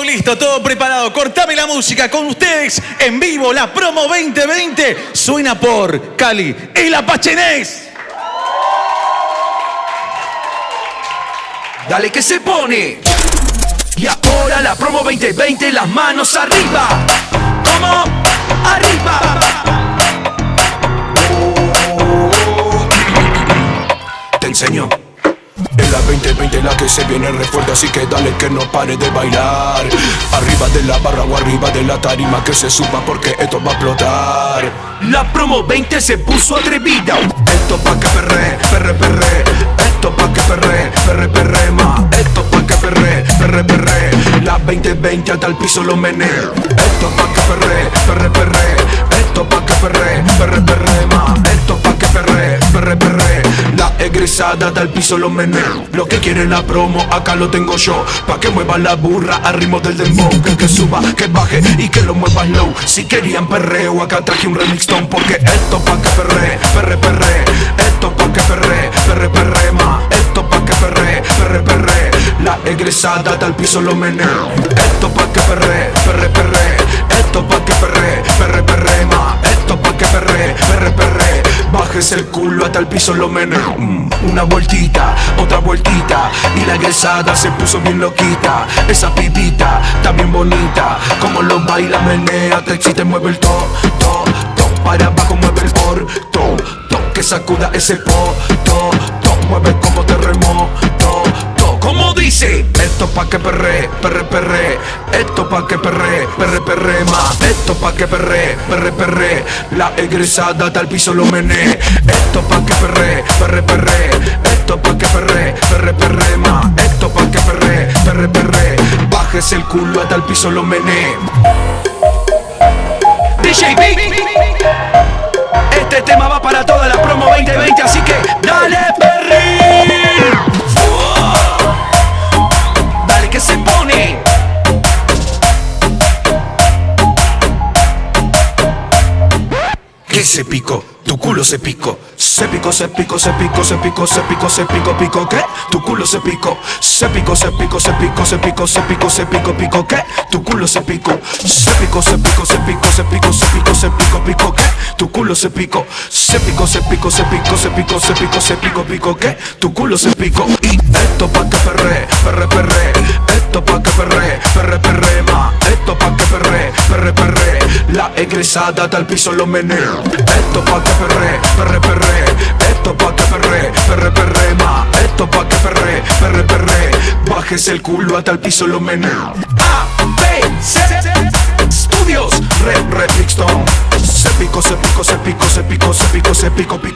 listo, todo preparado. Cortame la música con ustedes en vivo. La promo 2020 suena por Cali, el Apachenés. Dale que se pone. Y ahora la promo 2020, las manos arriba. ¿Cómo? Arriba. Te enseño. En la 2020 la que se viene re fuerte, así que dale que no pare de bailar. Arriba de la barra o arriba de la tarima, que se suba porque esto va a explotar. La promo 20 se puso atrevida. Esto pa' que perre, perre, perre. Esto pa' que perre, perre, perre más. Esto pa' que perre, perre, perre. La 2020 hasta el piso lo meneo. Esto pa' que perre, perre, perre. Esto pa' que perre, perre, perre más. Esto pa' que perre, perre, perre. La egresada hasta el piso lo meneo. Lo que quiere la promo, acá lo tengo yo. Pa' que mueva la burra al ritmo del dembow. Que suba, que baje y que lo mueva low. Si querían perreo, acá traje un remixtón. Porque esto pa' que perre, perre, perre. Esto pa' que perre, perre, perre más. Esto pa' que perre, perre, perre. La egresada hasta el piso lo meneo. Esto pa' que perre, perre, perre. Esto pa' que perre, perre, perre más. Esto pa' que perre, perre, perre. Bajes el culo hasta el piso lo meneo. Una vueltita, otra vueltita. Y la egresada se puso bien loquita. Esa pipita, está bien bonita. Como lo baila, menea, te excita, mueve el to, to, to. Para abajo mueve el por, to, to. Que sacuda ese po, to, to. Mueve como terremoto, to. Como dice, esto pa' que perre, perre, perre. Esto pa' que perre, perre, perre más. Esto pa' que perre, perre, perre. La egresada hasta el piso lo menee. Esto pa' que perre, perre, perre. Esto pa' que perre, perre, perre más. Esto pa' que perre, perre, perre. Bajes el culo hasta el piso lo menee. DJ Big. Este tema va para toda la promo 2020, así que dale perrín. Dale que se pone. Que se picó, tu culo se picó. Se picó, se picó, se picó, se picó, se picó, se picó, picó, ¿qué? Tu culo se picó. Se picó, se picó, se picó, se picó, se picó, se picó, picó, ¿qué? Tu culo se picó. Se picó, se picó, se picó, se picó, se picó, se picó, picó, ¿qué? Tu culo se picó. Se picó, se picó, se picó, se picó, se picó, se picó, picó, ¿qué? Tu culo se picó. Y esto pa' que perre, perre, perre. Esto pa' que perre, perre, perre más. Esto pa' que perre, perre, perre. La egresada hasta el piso lo meneo. Esto pa' que perre, perre, perre. Esto pa' que perre, perre, perre más. Esto pa' que perre, perre, perre. Bajes el culo hasta el piso lo meneo. A, B, C, Studios, Remixtone. Se picó, se picó, se picó, se picó, se picó, se picó, picó.